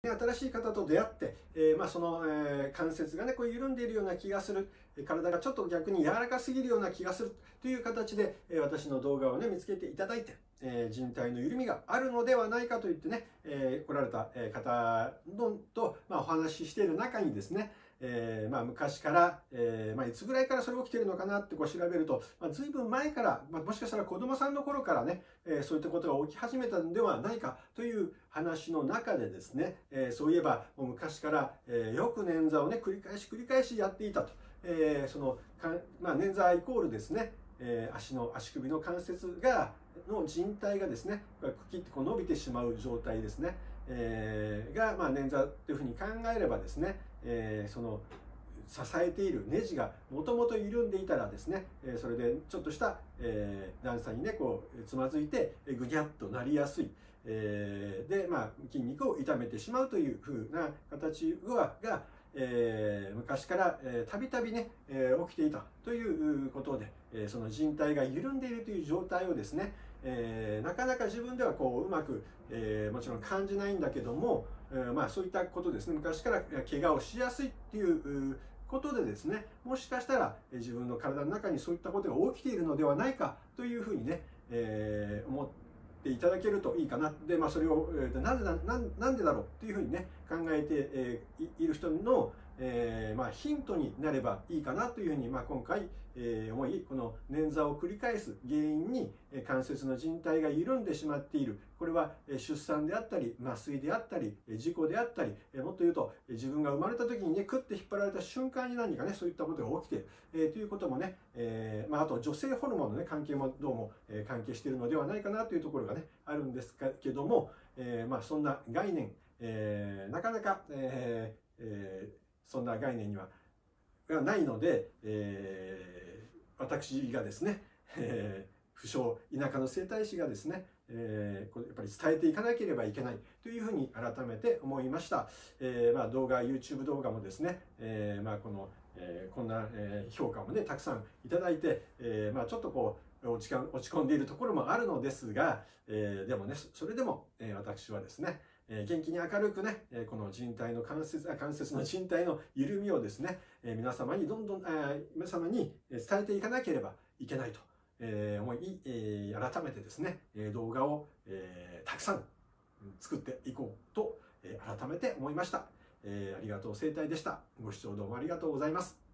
新しい方と出会って、その、関節がね、こう緩んでいるような気がする、体がちょっと逆に柔らかすぎるような気がするという形で、私の動画をね、見つけていただいて、靭帯の緩みがあるのではないかと言ってね、来られた方と、お話ししている中にですね、昔から、いつぐらいからそれ起きてるのかなってこう調べると、随分前から、もしかしたら子供さんの頃からね、そういったことが起き始めたのではないかという話の中でですね、そういえばもう昔から、よく捻挫をね繰り返しやっていたと、捻挫イコールですね、足首の関節の靭帯がですね、茎ってこう伸びてしまう状態ですね、捻挫というふうに考えればですね、その支えているネジがもともと緩んでいたらですね、それでちょっとした段差にねこうつまずいてぐにゃっとなりやすい、で筋肉を痛めてしまうというふうな形が昔からたびたびね起きていたということで、その靭帯が緩んでいるという状態をですね、なかなか自分ではこううまく、もちろん感じないんだけども、そういったことですね、昔から怪我をしやすいっていうことでですね、もしかしたら自分の体の中にそういったことが起きているのではないかというふうにね、思っていただけるといいかな。で、それをなんでだろうっていうふうにね考えている人のヒントになればいいかなというふうに、今回思い、この捻挫を繰り返す原因に関節の靭帯が緩んでしまっている、これは出産であったり麻酔であったり事故であったり、もっと言うと自分が生まれた時にねクッて引っ張られた瞬間に何かねそういったことが起きている、ということもね、あと女性ホルモンのね関係もどうも関係しているのではないかなというところがねあるんですけども、そんな概念、なかなか、そんな概念がないので、私がですね、不詳田舎の整体師がですね、これやっぱり伝えていかなければいけないというふうに改めて思いました。YouTube 動画もですね、こんな評価もねたくさんいただいて、ちょっとこう落ち込んでいるところもあるのですが、でもねそれでも私はですね元気に明るくねこの靭帯の関節の靭帯の緩みをですね皆様に皆様に伝えていかなければいけないと思い、改めてですね動画をたくさん作っていこうと改めて思いました。ありがとう整体でした。ご視聴どうもありがとうございます。